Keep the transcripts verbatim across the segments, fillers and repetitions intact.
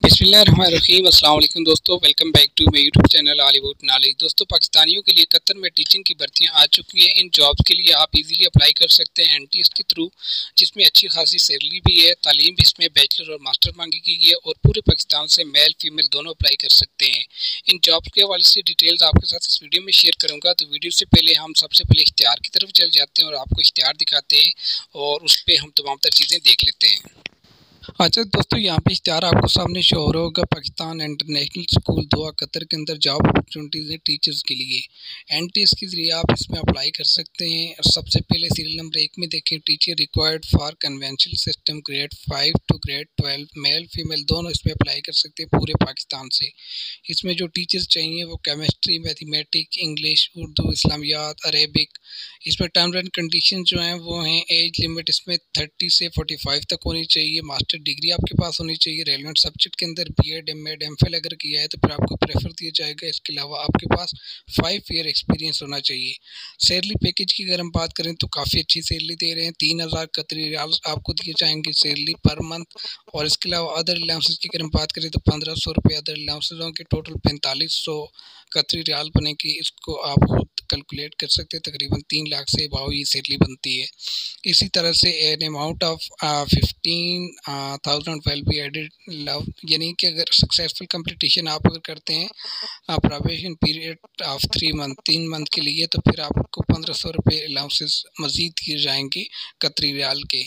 बिस्मिल्लाहिर्रहमानिर्रहीम। अस्सलाम वालेकुम दोस्तों, welcome back to my YouTube channel Ollywood knowledge. दोस्तों, पाकिस्तानियों के लिए कतर में टीचिंग की भर्तियां आ चुकी हैं। इन जॉब्स के लिए आप इजीली अप्लाई कर सकते हैं एनटीएस के थ्रू, जिसमें अच्छी खासी सैलरी भी है। तालीम भी इसमें बैचलर और मास्टर मांगी गई है और पूरे पाकिस्तान से मेल फीमेल दोनों अप्लाई कर सकते हैं। इन जॉब्स के हवाले से डिटेल्स आपके साथ इस वीडियो में शेयर करूँगा। तो वीडियो से पहले हम सबसे पहले इश्तिहार की तरफ चल जाते हैं और आपको इश्तिहार दिखाते हैं और उस पर हम तमाम तर चीज़ें देख लेते हैं। अच्छा दोस्तों, यहाँ पे इश्तिहार आपको सामने शो हो रहा होगा। Pakistan international school Doha Qatar के अंदर जॉब अपॉर्चुनिटीज़ है टीचर्स के लिए। एनटीएस के ज़रिए आप इसमें अप्लाई कर सकते हैं। और सबसे पहले सीरियल नंबर एक में देखें, teacher required for conventional system grade five to grade twelve, male female दोनों इसमें अप्लाई कर सकते हैं पूरे पाकिस्तान से। इसमें जो टीचर्स चाहिए वो केमिस्ट्री, मैथमेटिक, इंग्लिश, उर्दू, इस्लामियात, अरेबिक। इसमें टर्म्स एंड कंडीशन जो हैं वो हैं, एज लिमिट इसमें थर्टी से फोर्टी फाइव तक होनी चाहिए। मास्टर डिग्री आपके पास होनी चाहिए। रेलेवेंट सब्जेक्ट के अंदर बीएड, एमएड, एमफिल अगर किया है तो फिर आपको प्रेफर दिया जाएगा। इसके अलावा आपके पास फाइव ईयर एक्सपीरियंस होना चाहिए। सैलरी पैकेज की अगर हम बात करें तो काफ़ी अच्छी सैलरी दे रहे हैं। तीन हज़ार कतरी रियाल आपको दिए जाएंगे सैलरी पर मंथ। और इसके अलावा अदर अलाउंसेस की अगर हम बात करें तो पंद्रह सौ रुपये अदर अलाउंसेस होंगे। टोटल पैंतालीस सौ कतरी रियाल बनेगी। इसको आप खुद कैलकुलेट कर सकते हैं। तकरीबन तीन लाख से अबाव ये सैलरी बनती है। इसी तरह से an amount of fifteen thousand will be added लव, यानी कि अगर सक्सेसफुल कंप्लीटेशन आप अगर करते हैं probation period of three month तीन मंथ के लिए, तो फिर आपको पंद्रह सौ रुपये अलाउंसेस मज़ीद दिए जाएंगे कतरी रियाल के।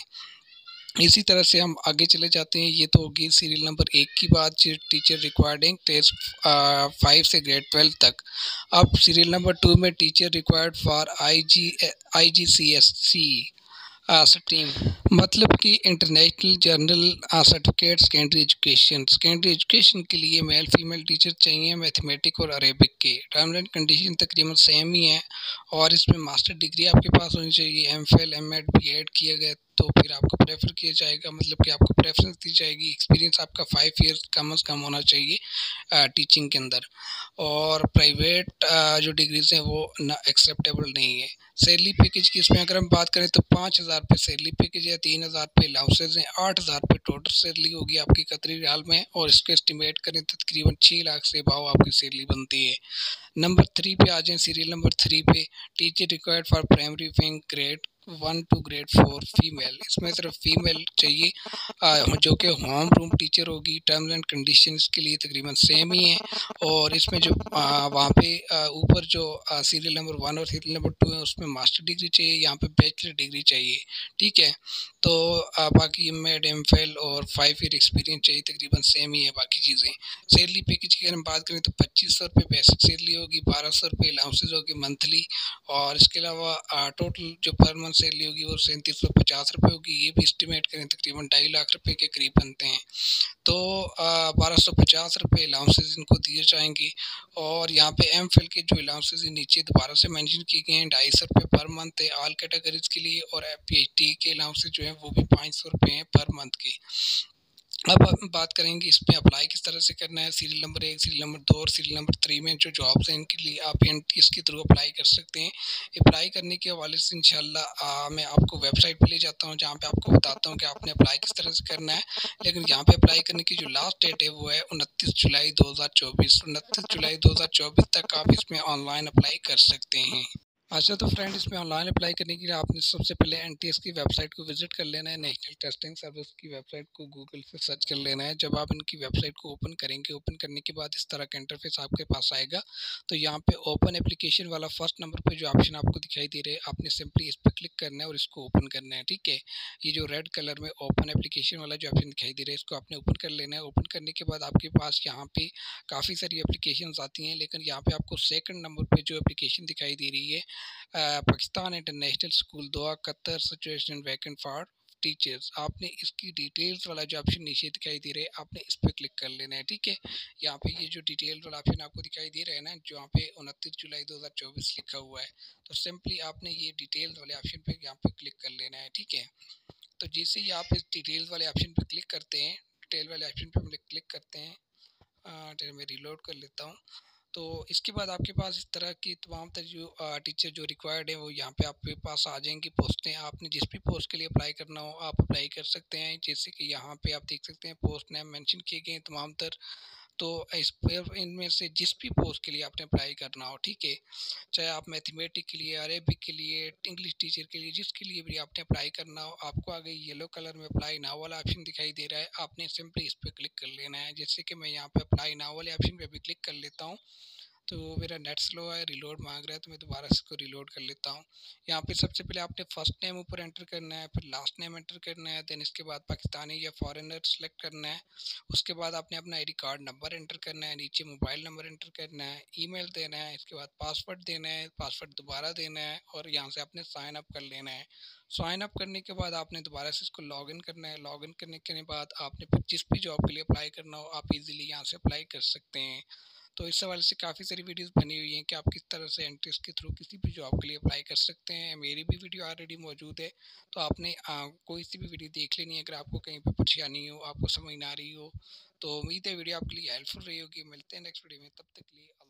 इसी तरह से हम आगे चले जाते हैं। ये तो होगी सीरियल नंबर एक की बात, टीचर रिक्वायर्डिंग टेस्ट फाइव से ग्रेड ट्वेल्व तक। अब सीरियल नंबर टू में teacher required for I G I G C S C stream, मतलब कि international journal certificate secondary education. Secondary education के लिए मेल फीमेल टीचर चाहिए मैथमेटिक और अरेबिक के। टर्म्स एंड कंडीशन तकरीबन सेम ही है और इसमें मास्टर डिग्री आपके पास होनी चाहिए। M Phil, M Ed, B Ed किया गया तो फिर आपको प्रेफर किया जाएगा, मतलब कि आपको प्रेफरेंस दी जाएगी। एक्सपीरियंस आपका फाइव ईयर्स कम अज़ कम होना चाहिए टीचिंग के अंदर। और प्राइवेट जो डिग्रीज हैं वो ना एक्सेप्टेबल नहीं है। सैलरी पैकेज की इसमें अगर हम बात करें तो पाँच हज़ार रुपये सैलरी पैकेज है, तीन हज़ार रुपये अलाउंसेज हैं, आठ हज़ार रुपये टोटल सैलरी होगी आपकी कतरी रियाल में। और इसको एस्टिमेट करें तो तकरीबन छः लाख से अबाव आपकी सैलरी बनती है। नंबर थ्री पे आ जाएं, सीरियल नंबर थ्री पे, teacher required for primary wing grade one two grade four female. इसमें सिर्फ फीमेल चाहिए आ, जो कि होम रूम टीचर होगी। टर्म्स एंड कंडीशंस के लिए तकरीबन सेम ही है। और इसमें जो आ, वहाँ पे ऊपर जो सीरियल नंबर वन और सीरियल नंबर टू है उसमें मास्टर डिग्री चाहिए, यहाँ पे बैचलर डिग्री चाहिए। ठीक है, तो आ, बाकी एम एड, एम फिल और फाइव ईयर एक्सपीरियंस चाहिए। तकरीबन सेम ही है बाकी चीज़ें। सैलरी पैकेज की अगर हम बात करें तो पच्चीस सौ रुपये बेसिक सैलरी होगी, बारह सौ रुपये अलाउंसेज होगी मंथली। और इसके अलावा टोटल जो पर मंथ सैलरी होगी वो सैंतीस सौ पचास रुपये होगी। ये भी एस्टिमेट करें तकरीबन ढाई लाख रुपए के करीब बनते हैं। तो बारह सौ पचास रुपये अलाउंसेज इनको दिए जाएंगे। और यहाँ पे एम फिल के जो अलाउंसेज नीचे दोबारा से मेंशन किए गए हैं, ढाई सौ रुपये पर मंथ है ऑल कैटेगरीज के लिए। और पी एच डी के अलाउंसेज जो है वो भी पाँच सौ रुपये हैं पर मंथ के। अब हम बात करेंगे इसमें अप्लाई किस तरह से करना है। सीरियल नंबर एक, सीरियल नंबर दो और सीरियल नंबर थ्री में जो जॉब्स हैं इनके लिए आप एनटीएस के थ्रू अप्लाई कर सकते हैं। अप्लाई करने के हवाले से इंशाल्लाह मैं आपको वेबसाइट पे ले जाता हूँ जहाँ पे आपको बताता हूँ कि आपने अप्लाई किस तरह से करना है। लेकिन यहाँ पे अप्लाई करने की जो लास्ट डेट है वो है उनतीस जुलाई दो हज़ार चौबीस। उनतीस जुलाई दो हज़ार चौबीस तक आप इसमें ऑनलाइन अप्लाई कर सकते हैं। अच्छा तो फ्रेंड, इसमें ऑनलाइन अप्लाई करने के लिए आपने सबसे पहले एनटीएस की वेबसाइट को विजिट कर लेना है। नेशनल टेस्टिंग सर्विस की वेबसाइट को गूगल से सर्च कर लेना है। जब आप इनकी वेबसाइट को ओपन करेंगे, ओपन करने के बाद इस तरह का इंटरफेस आपके पास आएगा। तो यहाँ पे ओपन एप्लीकेशन वाला फर्स्ट नंबर पे जो ऑप्शन आपको दिखाई दे रहे हैं, आपने सिंपली इस पर क्लिक करना है और इसको ओपन करना है। ठीक है, ये जो रेड कलर में ओपन एप्लीकेशन वाला जो ऑप्शन दिखाई दे रहा है इसको आपने ओपन कर लेना है। ओपन करने के बाद आपके पास यहाँ पे काफ़ी सारी एप्लीकेशन आती हैं, लेकिन यहाँ पे आपको सेकंड नंबर पे जो एप्लीकेशन दिखाई दे रही है, Pakistan international school Doha Qatar situation vacant for teachers, आपने इसकी डिटेल्स वाला जो ऑप्शन नीचे दिखाई दे रहा है आपने इस पर क्लिक कर लेना है। ठीक है, यहाँ पे ये जो डिटेल वाला ऑप्शन आपको दिखाई दे रहा है ना, जो यहाँ पे उनतीस जुलाई दो हज़ार चौबीस लिखा हुआ है, तो सिंपली आपने ये डिटेल्स वाले ऑप्शन पे यहाँ पे क्लिक कर लेना है। ठीक है, तो जैसे ही आप इस डिटेल्स वाले ऑप्शन पे क्लिक करते हैं, डिटेल वाले ऑप्शन पे क्लिक करते हैं, मैं रिलोड कर लेता हूँ। तो इसके बाद आपके पास इस तरह की तमाम तर जो टीचर जो रिक्वायर्ड है वो यहाँ पे आपके पास आ जाएंगी पोस्टें। आपने जिस भी पोस्ट के लिए अप्लाई करना हो आप अप्लाई कर सकते हैं। जैसे कि यहाँ पे आप देख सकते हैं पोस्ट नेम मेंशन किए गए हैं तमाम तर। तो इस पर इनमें से जिस भी पोस्ट के लिए आपने अप्लाई करना हो, ठीक है, चाहे आप मैथमेटिक्स के लिए, अरेबिक के लिए, इंग्लिश टीचर के लिए, जिसके लिए भी आपने अप्लाई करना हो, आपको आगे येलो कलर में अप्लाई नाउ वाला ऑप्शन दिखाई दे रहा है। आपने सिंपली इस पर क्लिक कर लेना है। जैसे कि मैं यहाँ पे अप्लाई नाउ वाले ऑप्शन पे भी क्लिक कर लेता हूँ। तो मेरा नेट स्लो है, रिलोड मांग रहा है, तो मैं दोबारा इसको रिलोड कर लेता हूँ। यहाँ पे सबसे पहले आपने फर्स्ट नेम ऊपर एंटर करना है, फिर लास्ट नेम एंटर करना है, देन इसके बाद पाकिस्तानी या फॉरेनर सेलेक्ट करना है। उसके बाद आपने अपना आईडी कार्ड नंबर एंटर करना है, नीचे मोबाइल नंबर एंटर करना है, ईमेल देना है, इसके बाद पासवर्ड देना है, पासवर्ड दोबारा देना है और यहाँ से आपने साइन अप कर लेना है। साइन अप करने के बाद आपने दोबारा से इसको लॉगिन करना है। लॉगिन करने के बाद आपने फिर जिस भी जॉब के लिए अप्लाई करना हो आप इजीली यहाँ से अप्लाई कर सकते हैं। तो इस हवाले से काफ़ी सारी वीडियोस बनी हुई हैं कि आप किस तरह से एंट्रीज के थ्रू किसी भी जॉब के लिए अप्लाई कर सकते हैं। मेरी भी वीडियो ऑलरेडी मौजूद है, तो आपने आ, कोई सी भी वीडियो देख लेनी है। अगर आपको कहीं पे परेशानी हो, आपको समझ ना आ रही हो, तो उम्मीद है वीडियो आपके लिए हेल्पफुल रही होगी। मिलते हैं नेक्स्ट वीडियो में, तब तक के लिए।